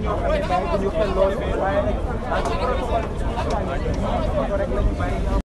ñoo xam ne bàyyi bu ñu xel loolu waaye nag